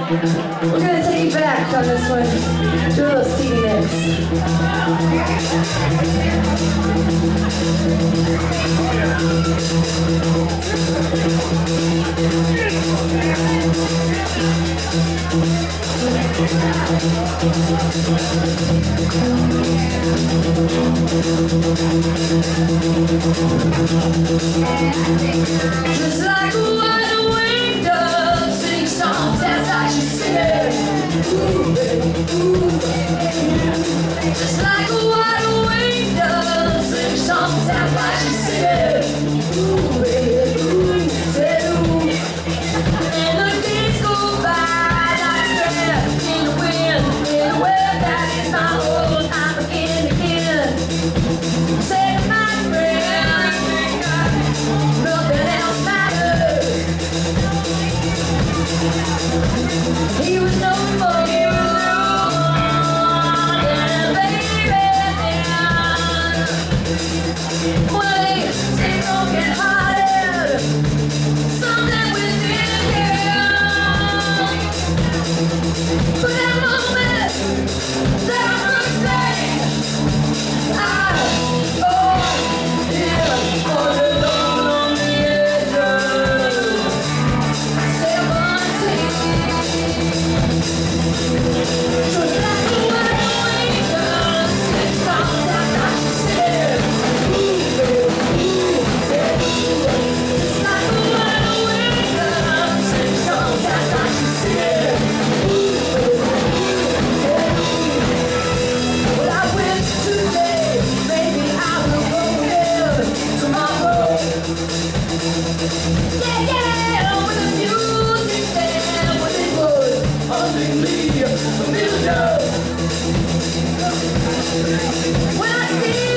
We're gonna take you back on this one. Do a little Stevie Nicks. Just like a wide awake dove, sing songs as I should sing. Ooh, baby, ooh, baby. Just like a wide awake dove, sing songs as I should sing. Ooh, baby, ooh, say ooh. And the days go by like sand in the wind, in a way that is not old. I'm again. Say my friend, nothing else matters. He was no more than a baby. One day, stay broken hearted, something within him. But that moment, that first day, when I see